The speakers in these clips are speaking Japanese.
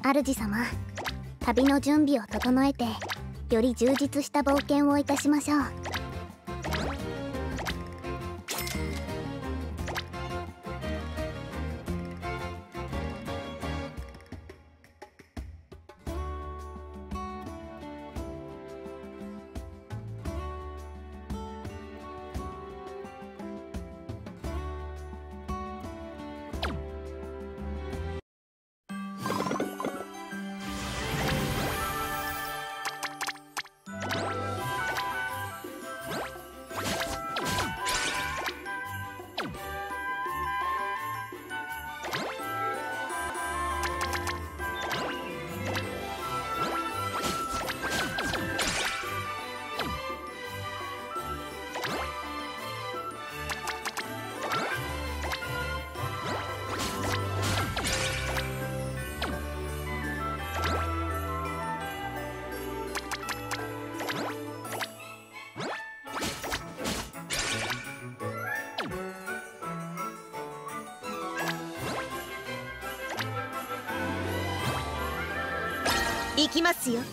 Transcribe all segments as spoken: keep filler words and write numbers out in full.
主様、旅の準備を整えてより充実した冒険をいたしましょう。 行きますよ。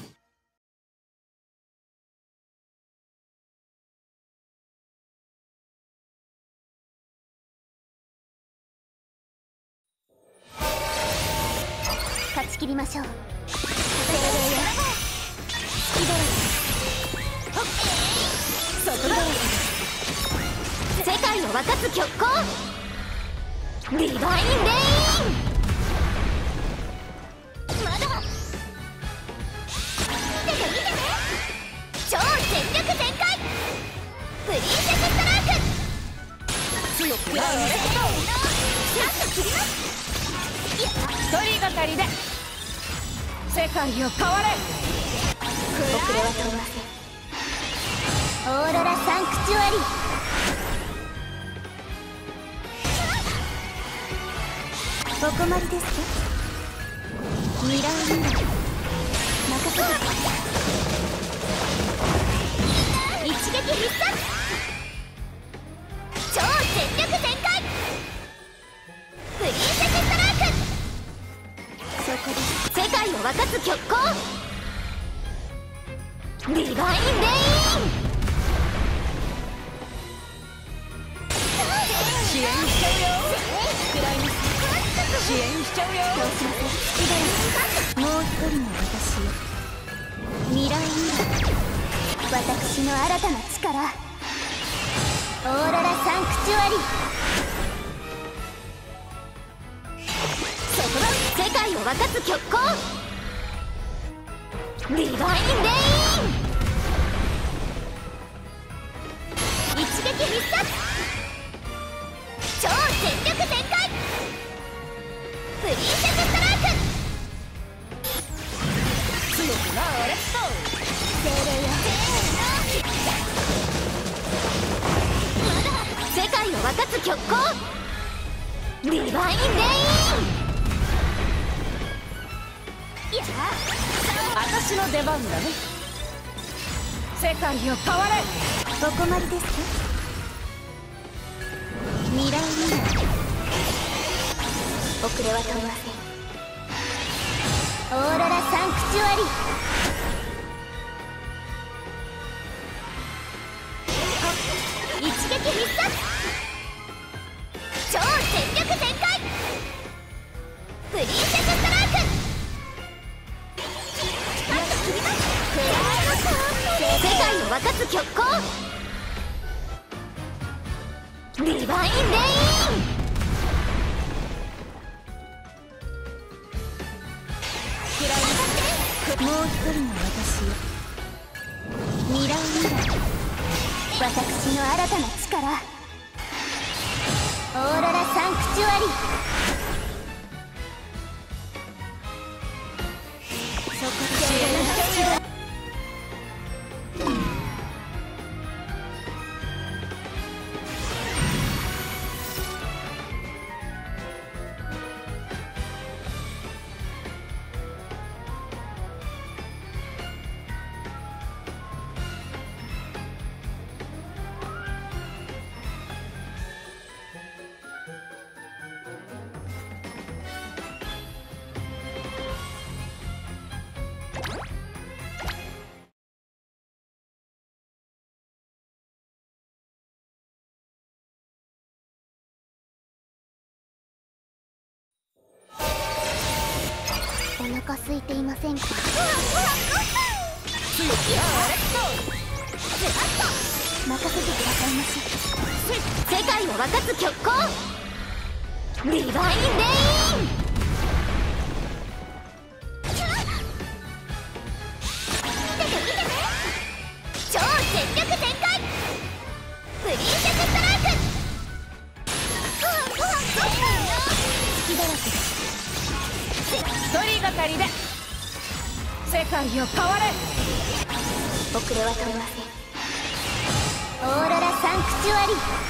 勝ち切りましょう。 精霊よ、好きだらけ、外だらけ、世界を沸かす極光、ディバインレイン。まだ見てて見てて、超全力全開プリンセスストライク。強くなるね。さっと切ります。一人がかりで世界を変われ。 遅れは取りません。オーロラサンクチュアリ。お困りですか？ミラーミラー任せて。一撃必殺、超全力全開プリンセスストライク。そこです。 世界を沸かす極光、ディバインレイン。支援しちゃうよ。食らいます。支援しちゃうよ。 どうしません。好きだよ。もう一人の私よ。未来未来、私の新たな力、オーロラサンクチュアリ。 そこだ。世界を沸かす極光、ディバインレイン。 一撃必殺、超全力全開プリンセスストライク。 強くなれ。 精霊よ。 まだ世界を沸かす極光、ディバインレイン。 いや、 私の出番だね。世界を変われ。 お困りですか？未来未来、遅れは取りません。オーロラサンクチュアリ。一撃必殺、超全力全開プリンセスストライク。 世界を沸かす極光、ディバインレイン。 もう一人の私よ。未来未来、私の新たな力、オーロラサンクチュアリ。そこで支援しちゃうよ。 お腹空いていませんか？ 強くやれっとズバッと任せてくださいまし。 世界を分かつ極光ディバインレイン超全力全開プリンセスストライク隙だらけです。 一人がかりで世界を変われ。 遅れは取れません。オーロラサンクチュアリ。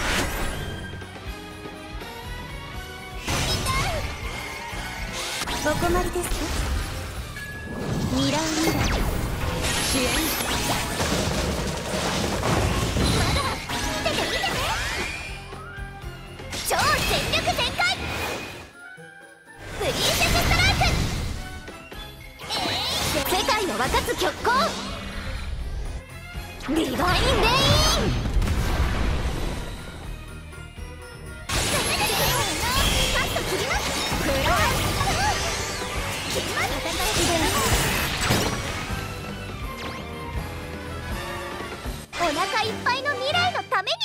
お困りですか？ミラーミラー支援まだ見てて見てて超全力全開プリンセスストライク世界を分かつ極光ディバインレインパッと切りますフライ切ります戦いお腹いっぱいの未来のために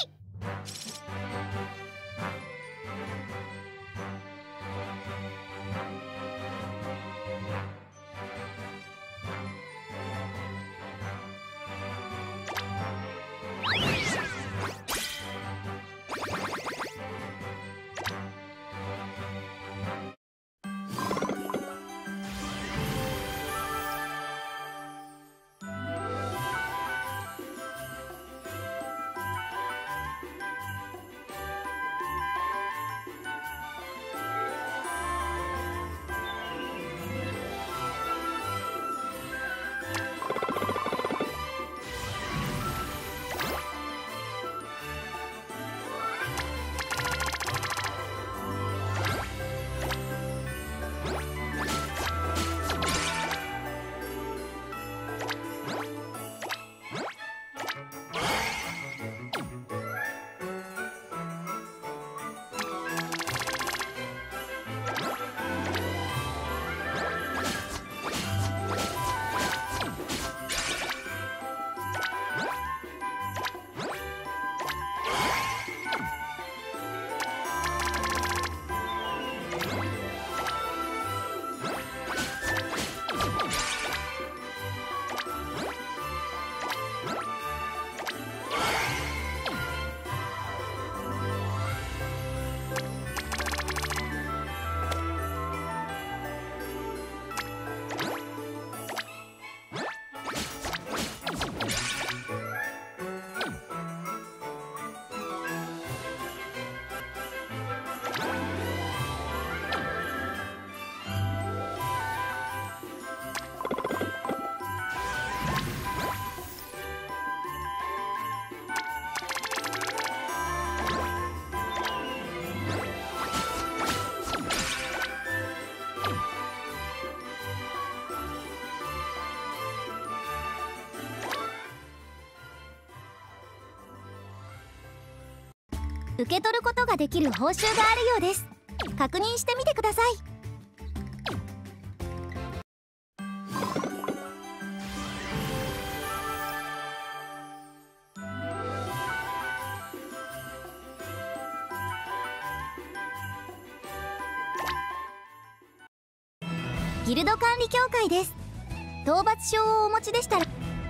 受け取ることができる報酬があるようです。確認してみてください。ギルド管理協会です。討伐証をお持ちでしたら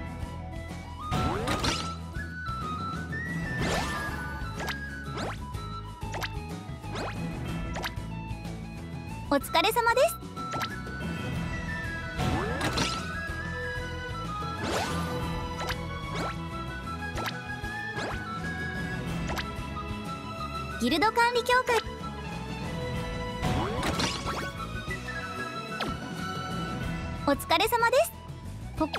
お疲れ様です。ギルド管理協会お疲れ様です。ほ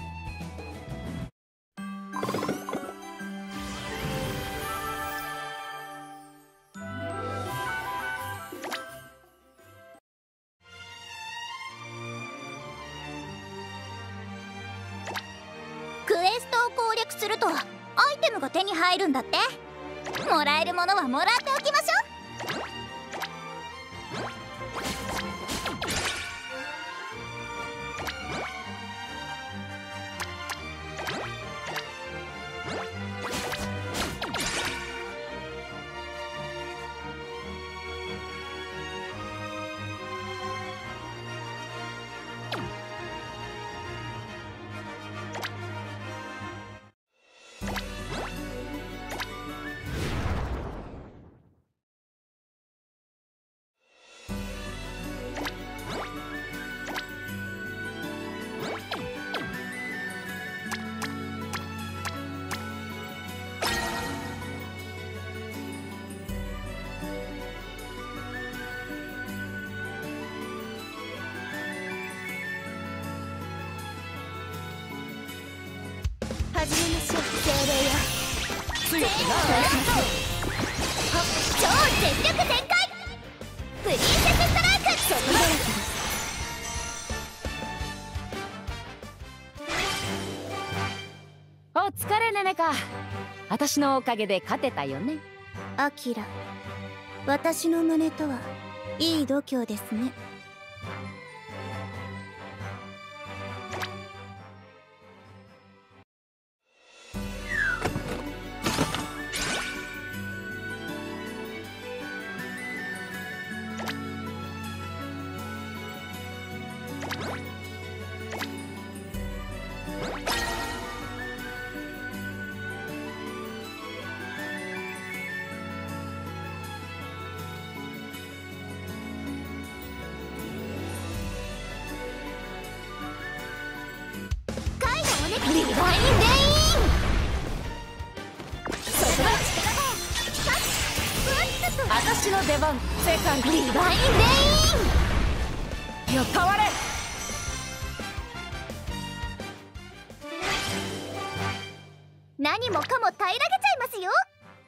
クエストを攻略するとアイテムが手に入るんだって。もらえるものはもらっておきましょう。 始めましょう。精霊よ、 強くな超全力全開プリンセスストライク。そこだらけです。 お疲れネネか。私のおかげで勝てたよね。 アキラ、私の胸とはいい度胸ですね。 リバインレイン。そこだ。 私の出番。セカンドリバインレイン。 よ変われ。 何もかも平らげちゃいますよ。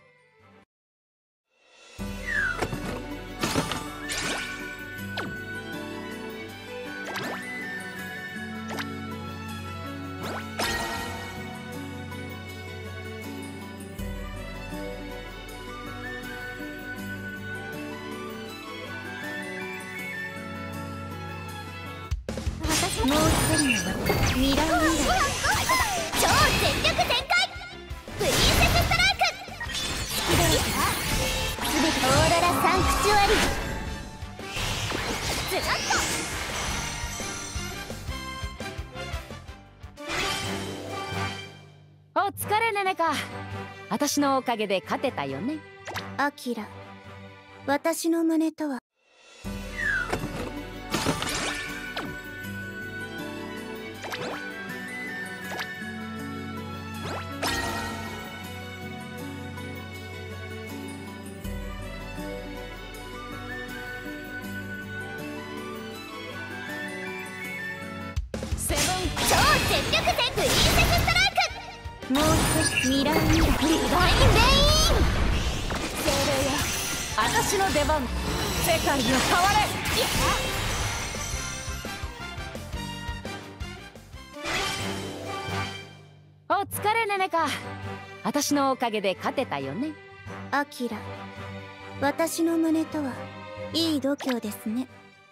もう一人の未来未来超全力全開プリンセスストライク。 好きだよすべてオーロラサンクチュアリ。 ズラッお疲れネネか。私のおかげで勝てたよね。 アキラ、私の胸とは超全力全プリンセスストライク。 もう一人未来未来リバインレイン。 精霊よ、 私の出番。世界を変われ。お疲れネネか。私のおかげで勝てたよね。 アキラ、私の胸とはいい度胸ですね。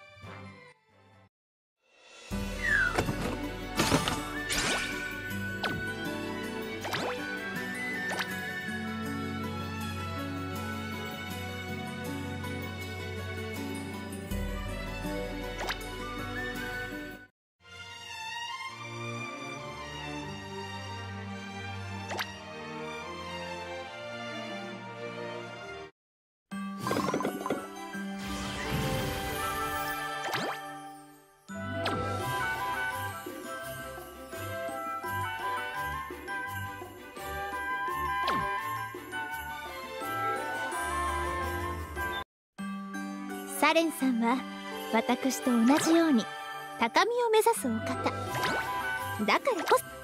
サレンさんは私と同じように高みを目指すお方だからこそ。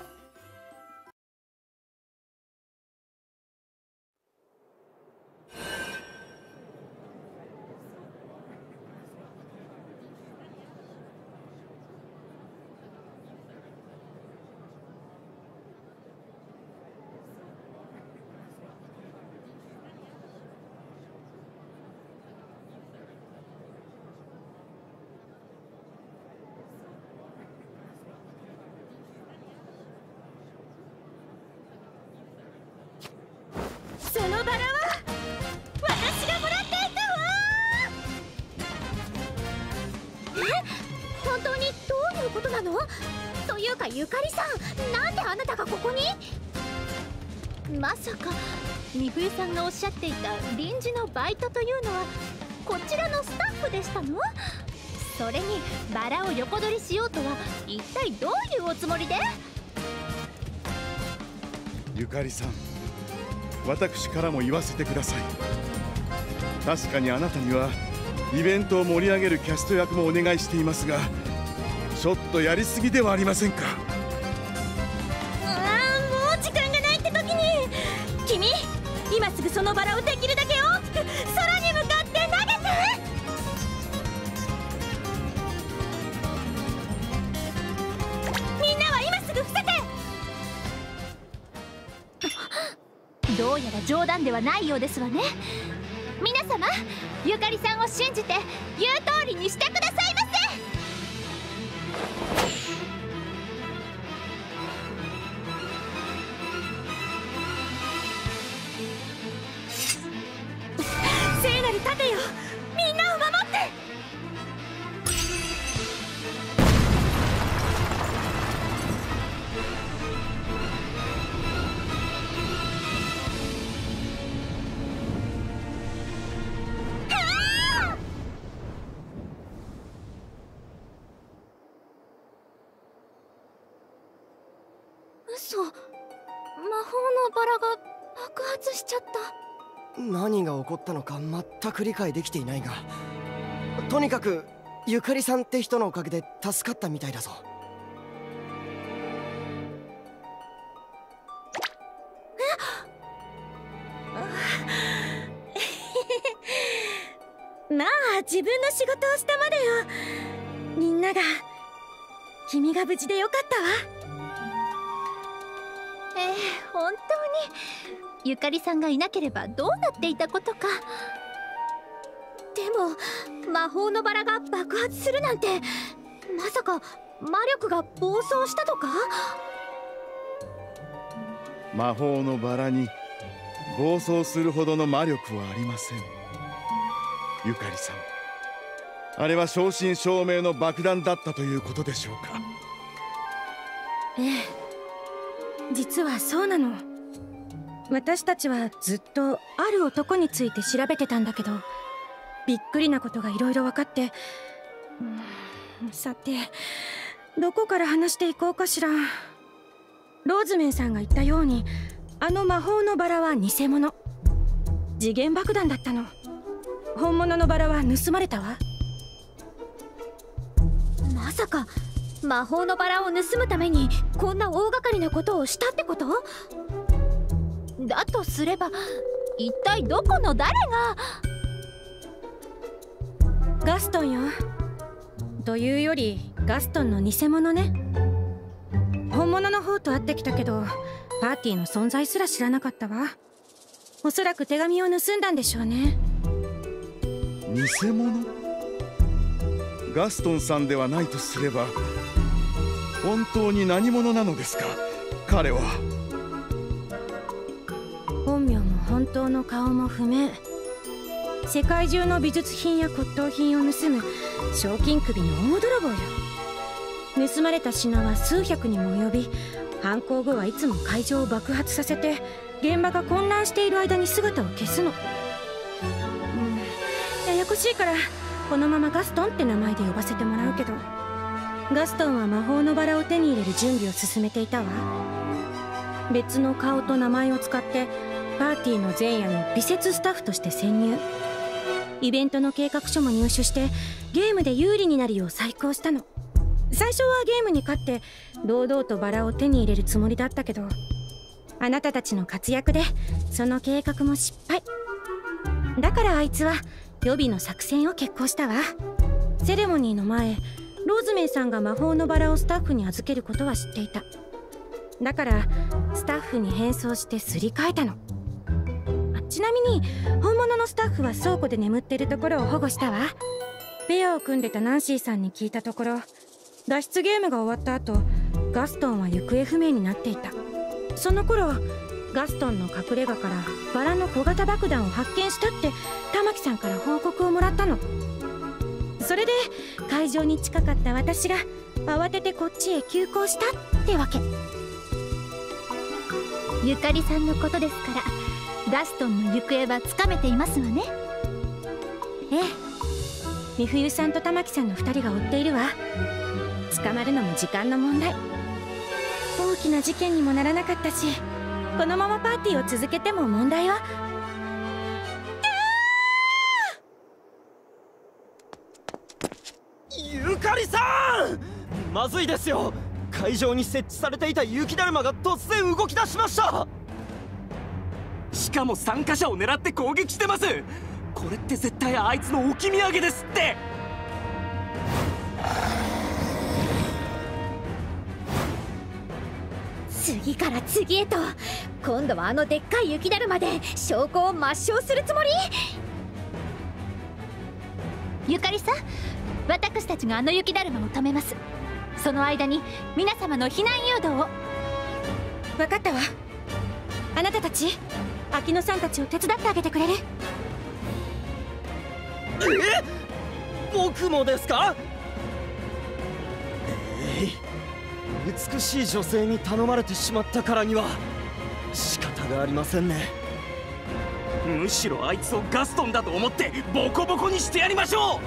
そのバラは私がもらっていたわ。え、本当にどういうことなの？というかゆかりさん、なんであなたがここに？まさか美冬さんがおっしゃっていた臨時のバイトというのはこちらのスタッフでしたの？それにバラを横取りしようとは一体どういうおつもりで？ ゆかりさん、私からも言わせてください。確かにあなたにはイベントを盛り上げるキャスト役もお願いしていますが、ちょっとやりすぎではありませんか？ ああ、もう時間君、今すぐそのバラをできるだけ大きく空に向かって投げて。みんなは今すぐ伏せて。 どうやら冗談ではないようですわね。皆様、ゆかりさんを信じて言う通りにしてくださいませ。 聖なる盾よ、みんなを守って。 嘘、魔法のバラが爆発しちゃった。 何が起こったのか全く理解できていないが、とにかくゆかりさんって人のおかげで助かったみたいだぞ。 まあ自分の仕事をしたまでよ。みんなが、君が無事でよかったわ。 ええ、本当にゆかりさんがいなければどうなっていたことか。 でも魔法のバラが爆発するなんて、まさか魔力が暴走したとか？ 魔法のバラに暴走するほどの魔力はありません。ゆかりさん、あれは正真正銘の爆弾だったということでしょうか。 ええ、実はそうなの。私たちはずっとある男について調べてたんだけど、びっくりなことがいろいろ分かって、うん、さてどこから話していこうかしら。ローズメンさんが言ったように、あの魔法のバラは偽物、時限爆弾だったの。本物のバラは盗まれたわ。まさか魔法のバラを盗むためにこんな大掛かりなことをしたってこと？ だとすれば一体どこの誰が。 ガストンよ。というよりガストンの偽物ね。本物の方と会ってきたけど、パーティーの存在すら知らなかったわ。おそらく手紙を盗んだんでしょうね。 偽物？ガストンさんではないとすれば、本当に何者なのですか、彼は。 本名も本当の顔も不明。世界中の美術品や骨董品を盗む賞金首の大泥棒よ。盗まれた品は数百にも及び、犯行後はいつも会場を爆発させて、現場が混乱している間に姿を消すの。うん、ややこしいからこのままガストンって名前で呼ばせてもらうけど、ガストンは魔法のバラを手に入れる準備を進めていたわ。別の顔と名前を使ってパーティーの前夜に美術スタッフとして潜入。イベントの計画書も入手してゲームで有利になるよう細工をしたの。最初はゲームに勝って堂々とバラを手に入れるつもりだったけど、あなたたちの活躍でその計画も失敗。だからあいつは予備の作戦を決行したわ。セレモニーの前、ローズメイさんが魔法のバラをスタッフに預けることは知っていた。だからスタッフに変装してすり替えたの。ちなみに本物のスタッフは倉庫で眠っているところを保護したわ。ペアを組んでたナンシーさんに聞いたところ、脱出ゲームが終わった後、ガストンは行方不明になっていた。その頃ガストンの隠れ家からバラの小型爆弾を発見したって玉木さんから報告をもらったの。それで会場に近かった私が慌ててこっちへ急行したってわけ。 ゆかりさんのことですから、ガストンの行方はつかめていますわね。 ええ、美冬さんと玉木さんのふたりが追っているわ。捕まるのも時間の問題。大きな事件にもならなかったし、このままパーティーを続けても問題は。 ゆかりさん、まずいですよ。会場に設置されていた雪だるまが突然動き出しました。 しかも参加者を狙って攻撃してます。これって絶対あいつの置き土産ですって。 次から次へと今度はあのでっかい雪だるまで証拠を抹消するつもり？ ゆかりさん、私たちがあの雪だるまを止めます。その間に皆様の避難誘導を。 分かったわ。あなたたち秋野さんたちを手伝ってあげてくれる？ え？僕もですか？えい、美しい女性に頼まれてしまったからには仕方がありませんね。 むしろあいつをガストンだと思ってボコボコにしてやりましょう。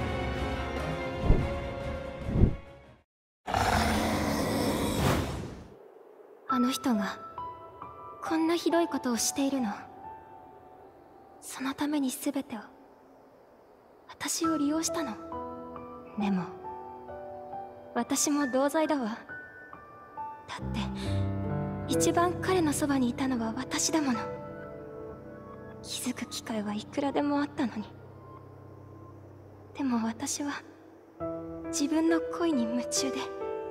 あの人がこんなひどいことをしているの。そのために全てを、私を利用したの。でも私も同罪だわ。だって一番彼のそばにいたのは私だもの。気づく機会はいくらでもあったのに。でも私は自分の恋に夢中で。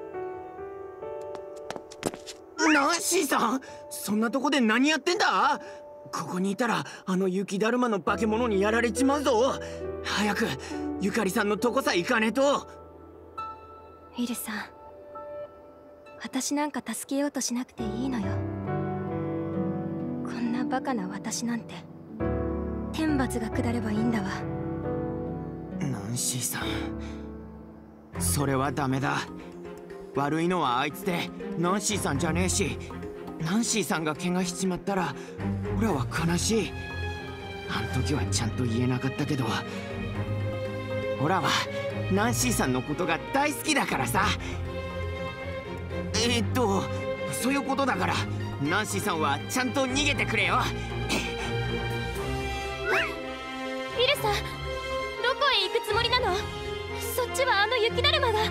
ナンシーさん、そんなとこで何やってんだ？ここにいたらあの雪だるまの化け物にやられちまうぞ。早くゆかりさんのとこさ行かねえと。 ウィルさん、私なんか助けようとしなくていいのよ。こんなバカな私なんて天罰が下ればいいんだわ。 ナンシーさん、それはダメだ。悪いのはあいつでナンシーさんじゃねえし、ナンシーさんが怪我しちまったら俺は悲しい。あん時はちゃんと言えなかったけど、俺はナンシーさんのことが大好きだからさ。えー、っとそういうことだから、ナンシーさんはちゃんと逃げてくれよ。 ウィルさん、どこへ行くつもりなの？そっちはあの雪だるまが。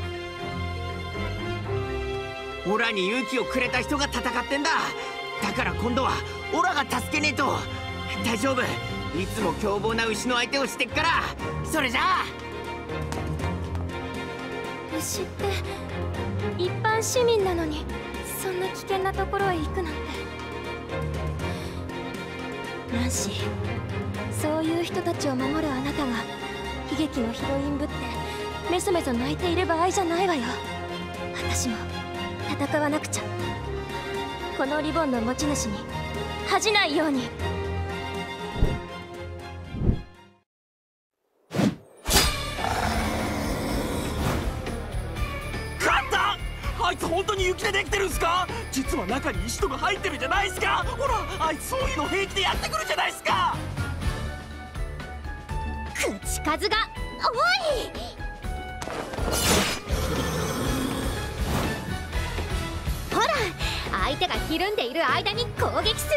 オラに勇気をくれた人が戦ってんだ。だから今度はオラが助けねえと。大丈夫、いつも凶暴な牛の相手をしてっから。それじゃあ。 牛って一般市民なのにそんな危険なところへ行くなんて。ナンシー、そういう人たちを守るあなたが悲劇のヒロインぶってメソメソ泣いている場合じゃないわよ。私も戦わなくちゃ。このリボンの持ち主に恥じないように。 勝った！あいつ本当に雪でできてるんすか？実は中に石とか入ってるじゃないですか。ほら、あいつそういうの平気でやってくるじゃないですか。 口数が多い！ほら、相手がひるんでいる間に攻撃する。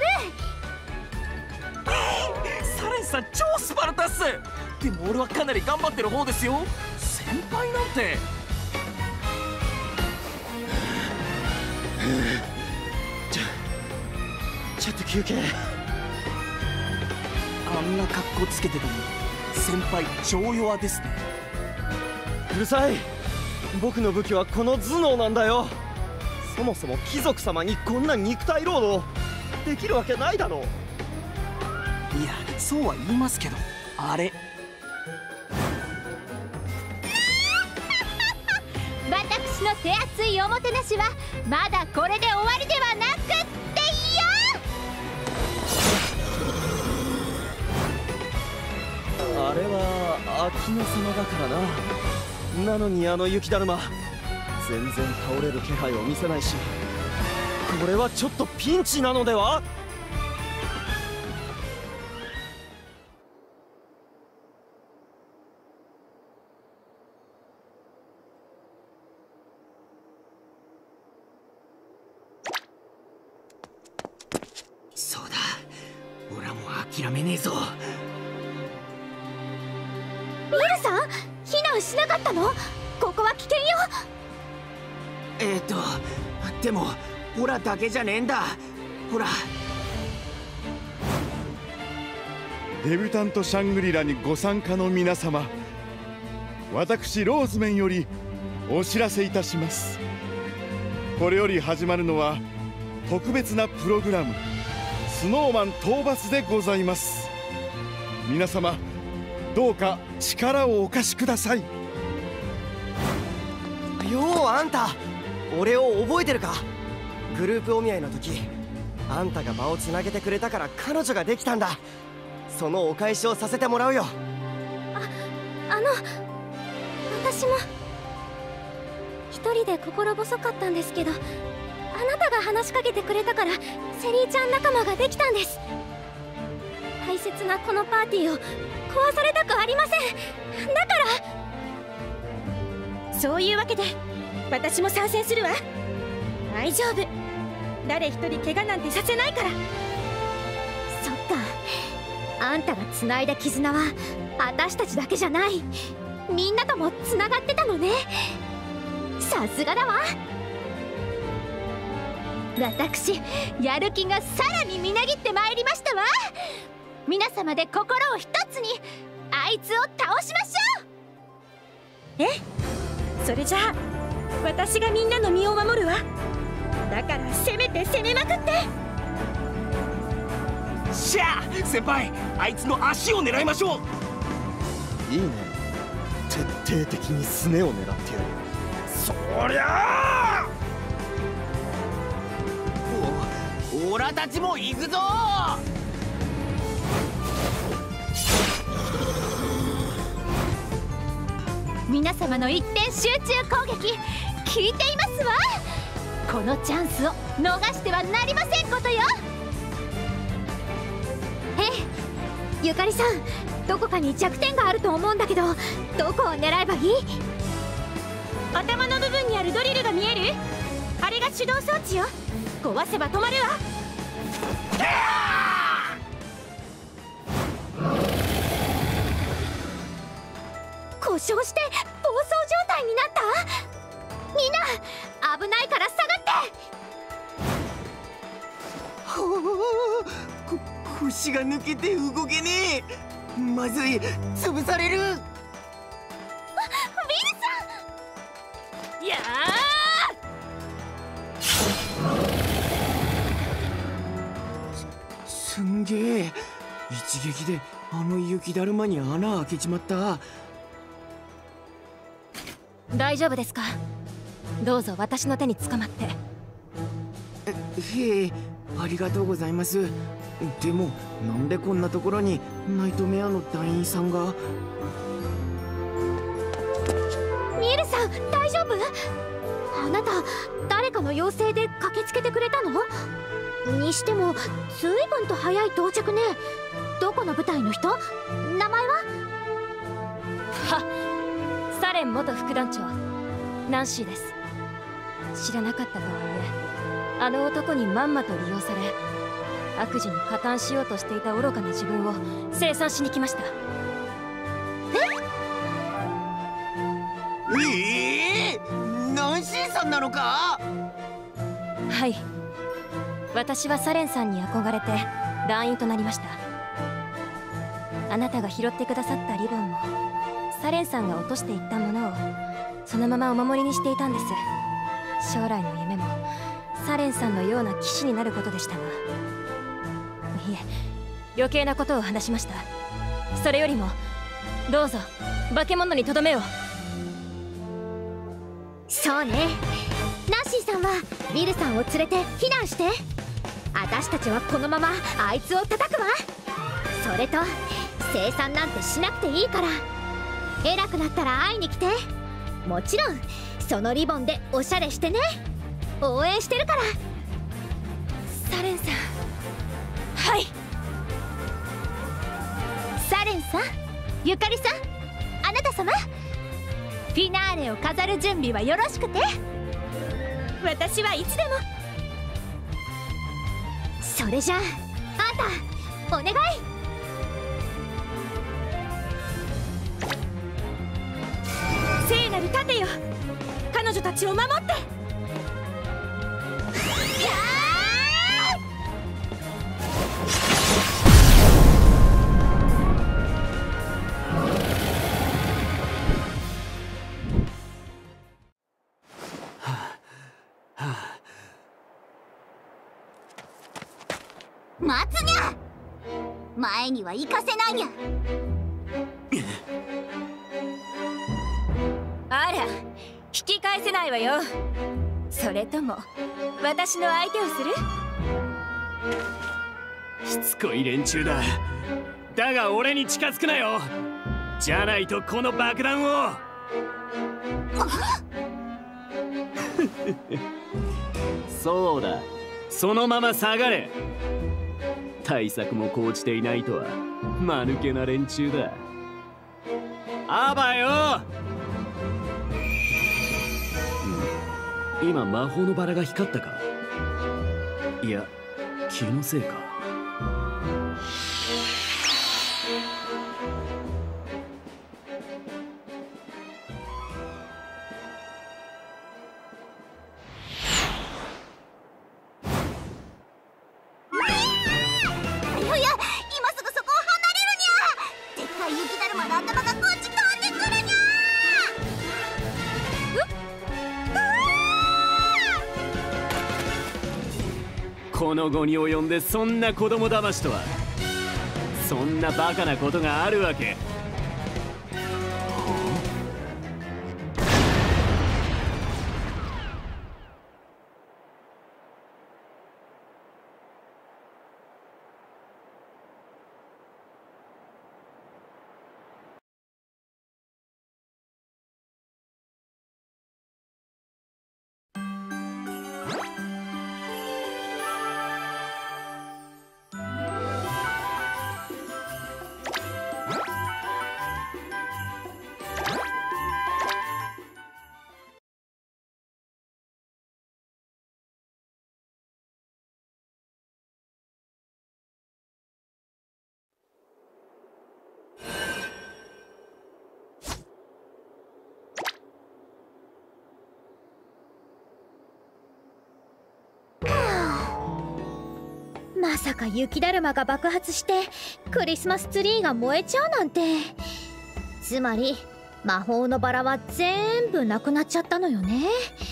サレンさん超スパルタっす。でも俺はかなり頑張ってる方ですよ。先輩なんて。 ちょちょっと休憩。 あんな格好つけてたのに先輩超弱ですね。 うるさい。僕の武器はこの頭脳なんだよ。そもそも貴族様にこんな肉体労働できるわけないだろう。 いや、そうは言いますけど、あれ私の手厚いおもてなしはまだこれで終わりではなくってよ。 あれは秋野様だからな。なのにあの雪だるま全然倒れる気配を見せないし、これはちょっとピンチなのでは？ そうだ、俺はもう諦めねえぞ。 ミルさん、避難しなかったの？ここは危険よ。 えーとでもオラだけじゃねえんだ。ほらデビュタントシャングリラにご参加の皆様、私ローズメンよりお知らせいたします。これより始まるのは特別なプログラム、スノーマン討伐でございます。皆様どうか力をお貸しください。 ようあんた、俺を覚えてるか？グループお見合いの時、あんたが場をつなげてくれたから彼女ができたんだ。そのお返しをさせてもらうよ。 あ、あの私も一人で心細かったんですけど、あなたが話しかけてくれたからセリーちゃん仲間ができたんです。大切なこのパーティーを壊されたくありません。だからそういうわけで私も参戦するわ。大丈夫、誰一人怪我なんてさせないから。そっか、あんたが繋いだ絆は私たちだけじゃない、みんなとも繋がってたのね。さすがだわ。私やる気がさらにみなぎってまいりましたわ。皆様で心を一つにあいつを倒しましょう。え、それじゃあ私がみんなの身を守るわ。だから攻めて攻めまくって。 しゃあ先輩、あいつの足を狙いましょう。 いいね、徹底的にすねを狙ってやる。 そりゃあおオラたちも行くぞ。 皆様の一点集中攻撃聞いていますわ。このチャンスを逃してはなりませんことよ。ええ、ゆかりさん、どこかに弱点があると思うんだけど、どこを狙えばいい？頭の部分にあるドリルが見える？あれが手動装置よ。壊せば止まるわ。故障して暴走状態になった？みんな危ないから下がって。 ほう、こ腰が抜けて動けねえ。まずい、潰される。 ウィルさん、いやー す, すんげえ、一撃であの雪だるまに穴開けちまった。 大丈夫ですか？どうぞ私の手に捕まって。 へえ、ありがとうございます。でもなんでこんなところにナイトメアの団員さんが。 ミエルさん、大丈夫？あなた誰かの要請で駆けつけてくれたの？にしても随分と早い到着ね。どこの部隊の人？名前は？ はっ、サレン元副団長ナンシーです。知らなかったとはいえ、あの男にまんまと利用され悪事に加担しようとしていた愚かな自分を清算しに来ました。 ええー、ナンシーさんなのか？ はい、私はサレンさんに憧れて団員となりました。あなたが拾ってくださったリボンもサレンさんが落としていったものをそのままお守りにしていたんです。将来の夢もサレンさんのような騎士になることでしたが、いえ、余計なことを話しました。それよりもどうぞ化け物にとどめを。 そうね、ナッシーさんはウィルさんを連れて避難して。私たちはこのままあいつを叩くわ。それと生産なんてしなくていいから、偉くなったら会いに来て。もちろんそのリボンでおしゃれしてね。応援してるから。 サレンさん。はい。 サレンさん、ゆかりさん、あなた様、フィナーレを飾る準備はよろしくて。私はいつでも。それじゃあ、あんたお願い。聖なる盾よ、彼女たちを守って。やー！ 待つにゃ。前には行かせないにゃ。 あら、引き返せないわよ。それとも私の相手をする？ しつこい連中だ。だが俺に近づくなよ。じゃないとこの爆弾を。そうだ、そのまま下がれ。対策も講じていないとは間抜けな連中だ。あばよ。今魔法のバラが光ったか？いや、気のせいか。 いやいや、今すぐそこを離れるにゃ。でっかい雪だるまの頭がこっち飛んでくるにゃ。 この後に及んでそんな子供騙しとは。そんなバカなことがあるわけ。 まさか雪だるまが爆発してクリスマスツリーが燃えちゃうなんて。つまり魔法のバラは全部なくなっちゃったのよね。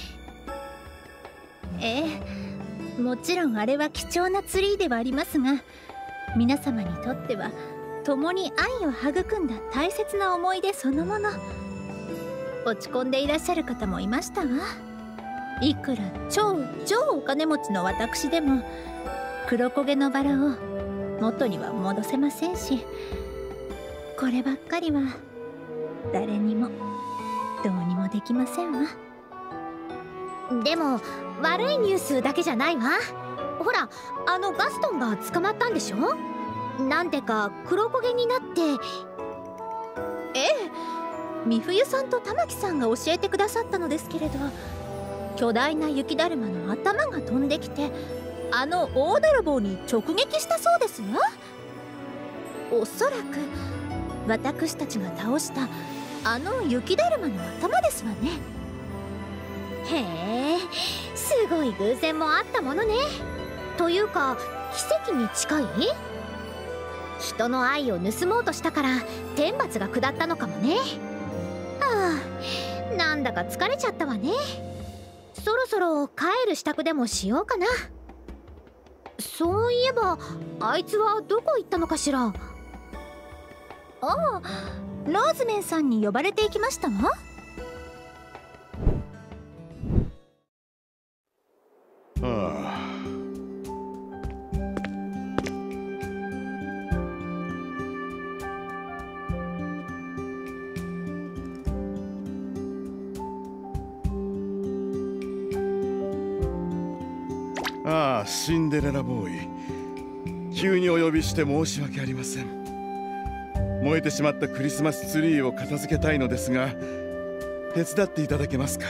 ええ、もちろんあれは貴重なツリーではありますが、皆様にとっては共に愛を育んだ大切な思い出そのもの。落ち込んでいらっしゃる方もいましたわ。いくら超超お金持ちの私でも黒焦げのバラを元には戻せませんし、こればっかりは誰にもどうにもできませんわ。 でも悪いニュースだけじゃないわ。ほら、あのガストンが捕まったんでしょ。なんでか黒焦げになって。 ええ、美冬さんと玉木さんが教えてくださったのですけれど、巨大な雪だるまの頭が飛んできてあの大泥棒に直撃したそうですよ。おそらく私たちが倒したあの雪だるまの頭ですわね。 へえ、すごい偶然もあったものね。というか奇跡に近い。人の愛を盗もうとしたから天罰が下ったのかもね。はあ、なんだか疲れちゃったわね。そろそろ帰る支度でもしようかな。そういえばあいつはどこ行ったのかしら。 ああ、ローズメンさんに呼ばれていきましたわ。 ああ、ああ、シンデレラボーイ、急にお呼びして申し訳ありません。燃えてしまったクリスマスツリーを片付けたいのですが、手伝っていただけますか。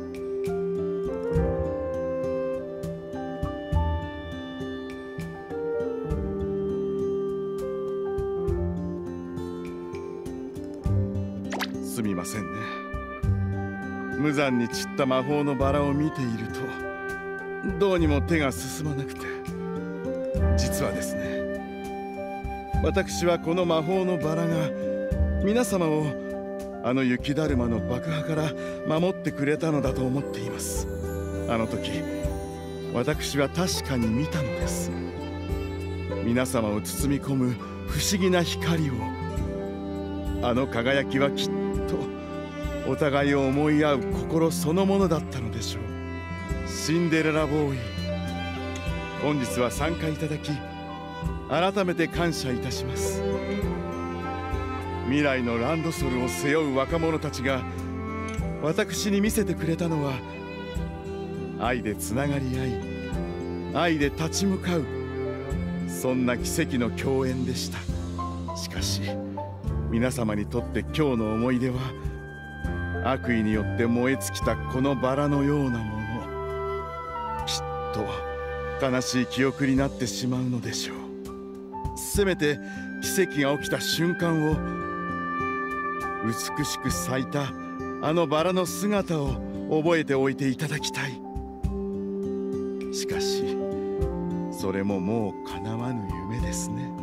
すみませんね。無残に散った魔法のバラを見ているとどうにも手が進まなくて。実はですね、私はこの魔法のバラが皆様をあの雪だるまの爆破から守ってくれたのだと思っています。あの時私は確かに見たのです。 皆様を包み込む不思議な光を。あの輝きはきっとお互いを思い合う心そのものだったのでしょう。シンデレラボーイ、本日は参加いただき改めて感謝いたします。未来のランドソルを背負う若者たちが私に見せてくれたのは、愛でつながり合い愛で立ち向かう、そんな奇跡の共演でした。しかし皆様にとって今日の思い出は、悪意によって燃え尽きたこのバラのようなもの、きっと悲しい記憶になってしまうのでしょう。せめて奇跡が起きた瞬間を、美しく咲いたあのバラの姿を覚えておいていただきたい。しかしそれももう叶わぬ夢ですね。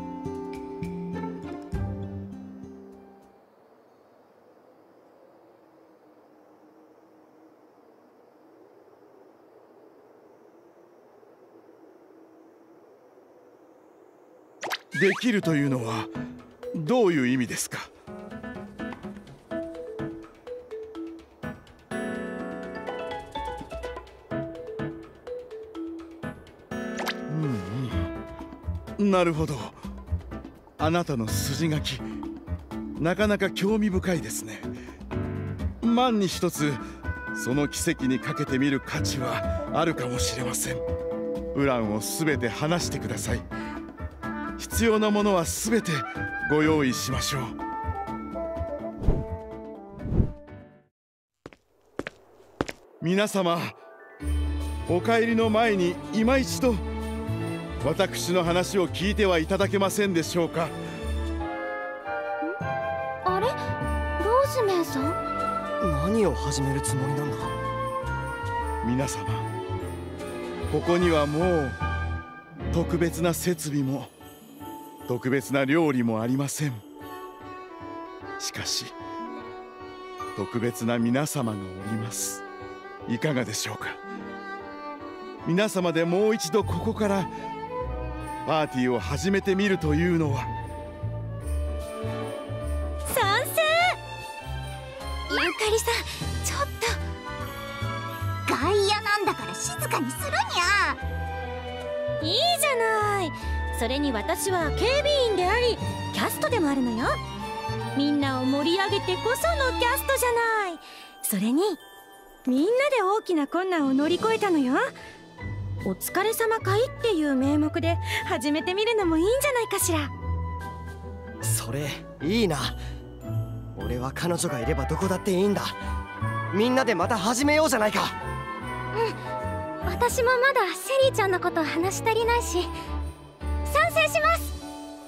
できるというのはどういう意味ですか？うんうん、なるほど。あなたの筋書き、なかなか興味深いですね。万に一つその奇跡にかけてみる価値はあるかもしれません。ウランをすべて話してください。必要なものはすべてご用意しましょう。皆様、お帰りの前に今一度私の話を聞いてはいただけませんでしょうか。 あれ、ローズメンさん、 何を始めるつもりなんだ。 皆様、ここにはもう特別な設備も特別な料理もありません。しかし特別な皆様がおります。いかがでしょうか。皆様でもう一度ここからパーティーを始めてみるというのは。 賛成。ゆかりさん、ちょっと外野なんだから静かにするにゃ。 いいじゃない。それに私は警備員でありキャストでもあるのよ。みんなを盛り上げてこそのキャストじゃない。それにみんなで大きな困難を乗り越えたのよ。お疲れ様会っていう名目で始めてみるのもいいんじゃないかしら。 それいいな。俺は彼女がいればどこだっていいんだ。みんなでまた始めようじゃないか。 うん、私もまだシェリーちゃんのこと話し足りないし賛成します。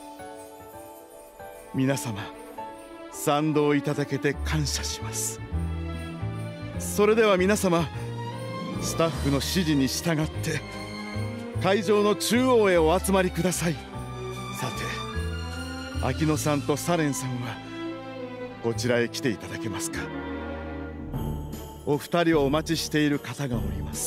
皆様、賛同いただけて感謝します。それでは皆様、スタッフの指示に従って会場の中央へお集まりください。さて、秋野さんとサレンさんはこちらへ来ていただけますか。お二人をお待ちしている方がおります。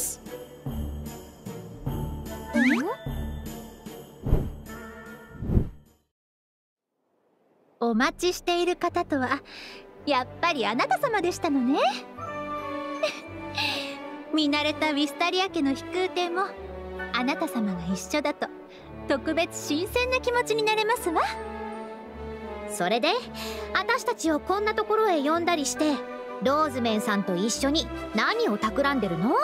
お待ちしている方とはやっぱりあなた様でしたのね。見慣れたウィスタリア家の飛空艇もあなた様が一緒だと特別新鮮な気持ちになれますわ。 それで私たちをこんなところへ呼んだりして、ローズメンさんと一緒に何を企んでるの？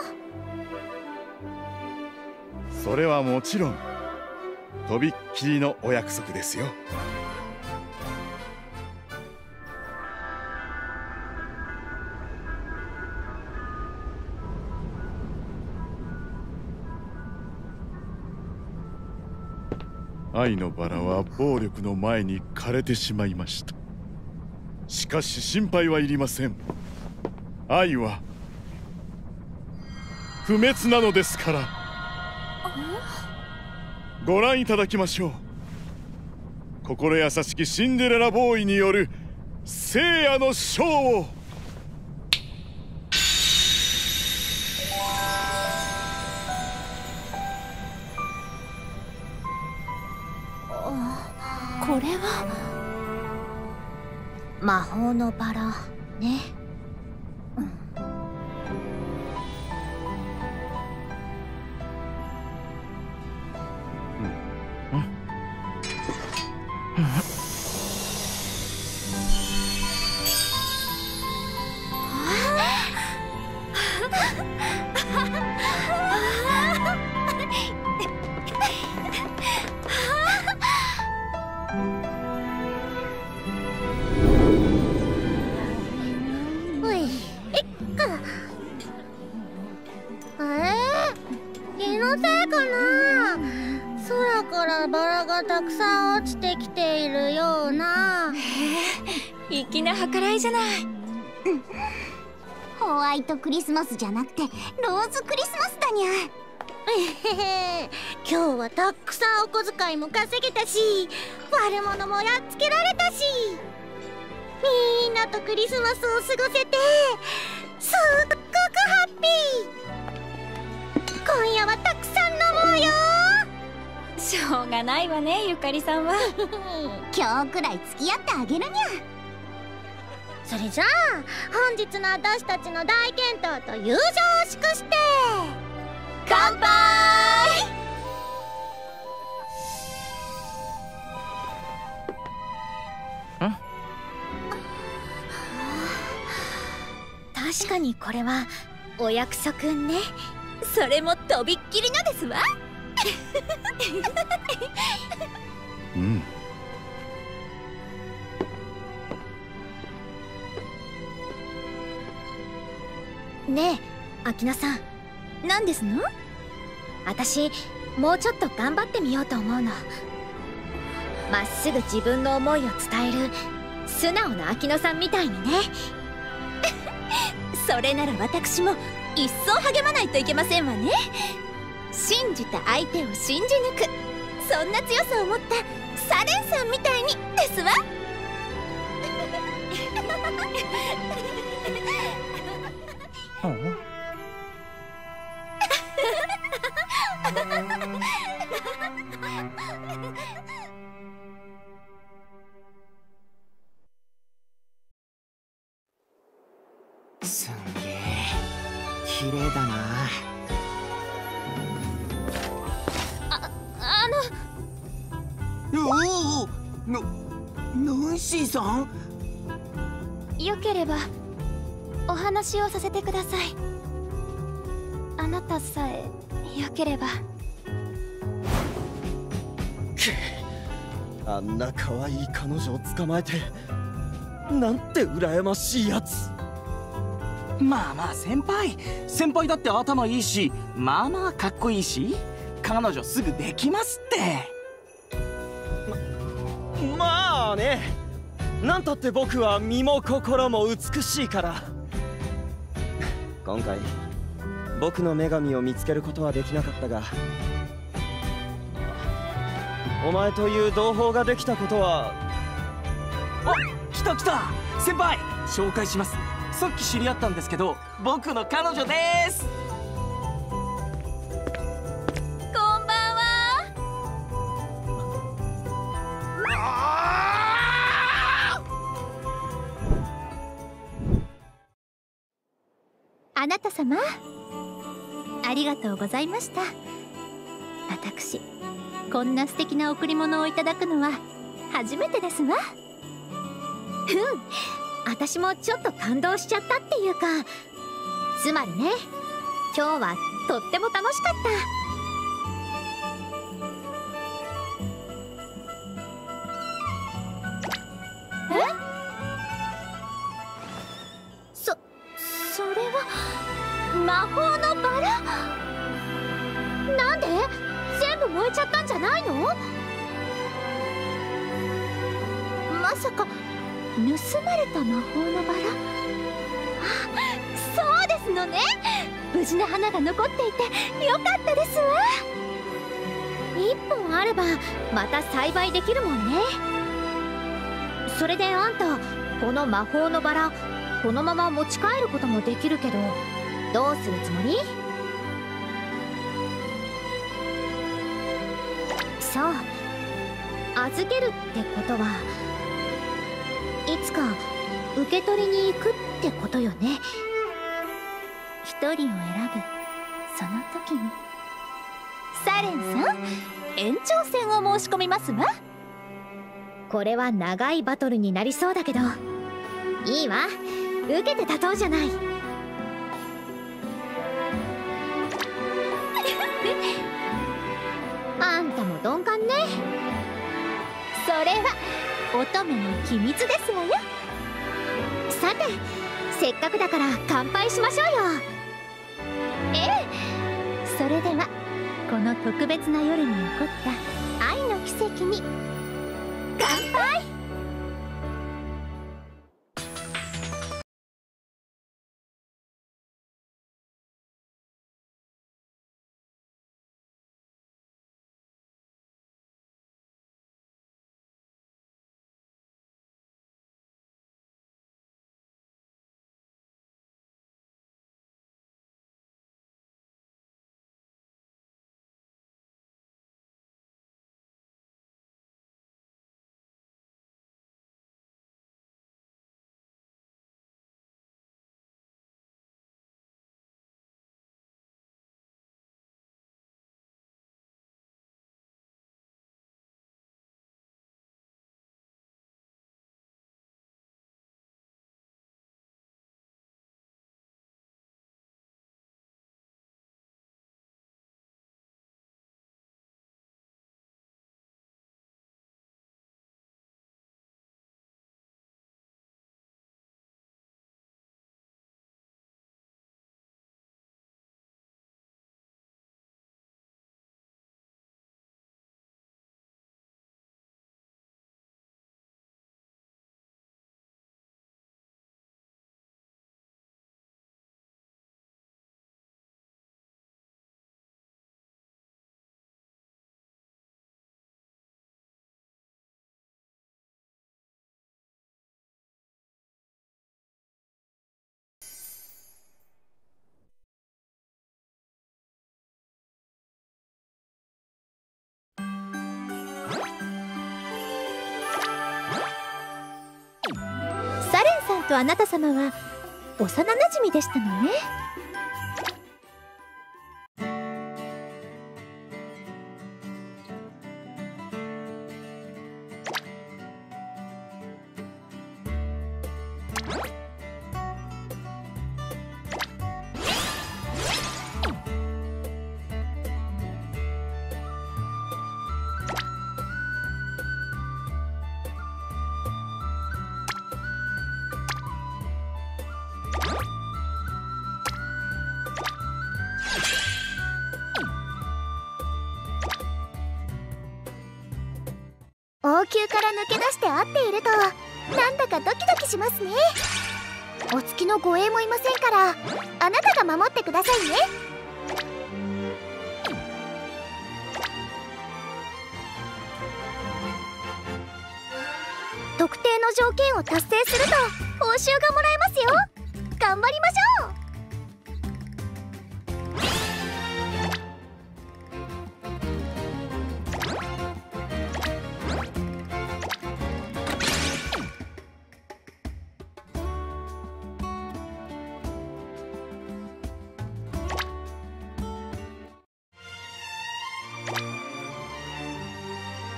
それはもちろんとびっきりのお約束ですよ。愛のバラは暴力の前に枯れてしまいました。しかし心配はいりません。愛は不滅なのですから。ご覧いただきましょう。心優しきシンデレラボーイによる聖夜のショーを。 これは魔法のバラね。 たくさん落ちてきているような。 へえ、粋な計らいじゃない。 ホワイトクリスマスじゃなくてローズクリスマスだにゃ。今日はたくさんお小遣いも稼げたし、悪者もやっつけられたし、みんなとクリスマスを過ごせてすっごくハッピー。今夜はたくさん飲もうよ。 しょうがないわね、ゆかりさんは。 今日くらい付き合ってあげるにゃ。それじゃあ本日の私たちの大健闘と友情を祝して乾杯。 確かにこれはお約束ね。それもとびっきりのですわ。 うん。 ねえ、アキナさん。 何ですの？ 私もうちょっと頑張ってみようと思うの。まっすぐ自分の思いを伝える素直なアキナさんみたいにね。 それなら私も一層励まないといけませんわね。信じた相手を信じ抜く、そんな強さを持ったサレンさんみたいにですわ。 すんげえ綺麗だな。 あ、あのおおのナンシーさん。 よければお話をさせてください。あなたさえよければ。 あんな可愛い彼女を捕まえて、なんて羨ましいやつ。 まあまあ先輩先輩だって頭いいし、まあまあかっこいいし、彼女すぐできますって。 ままあね、なんたって僕は身も心も美しいから。今回僕の女神を見つけることはできなかったが、お前という同胞ができたことは。 あ、来た来た先輩、紹介します。さっき知り合ったんですけど、僕の彼女です。 こんばんは。 あなた様、ありがとうございました。私こんな素敵な贈り物をいただくのは初めてですわ。 うん、私もちょっと感動しちゃったっていうか、つまりね、今日はとっても楽しかった。 え？そ、それは魔法のバラ？ なんで？全部燃えちゃったんじゃないの？ まさか盗まれた魔法のバラ？あ、そうですのね。無事な花が残っていてよかったですわ。 一本あればまた栽培できるもんね。それであんた、この魔法のバラこのまま持ち帰ることもできるけど、どうするつもり？そう、 預けるってことはいつか受け取りに行くってことよね。 一人を選ぶその時にサレンさん、延長戦を申し込みますわ。 これは長いバトルになりそうだけどいいわ、受けて立とうじゃない。あんたも鈍感ね。 それは乙女の秘密ですわよ。 さて、せっかくだから乾杯しましょうよ。 ええ、それではこの特別な夜に起こった愛の奇跡に乾杯。 サレンさんとあなた様は幼なじみでしたのね。 王宮から抜け出して会っているとなんだかドキドキしますね。お付きの護衛もいませんからあなたが守ってくださいね。特定の条件を達成すると報酬がもらえますよ。頑張りましょう。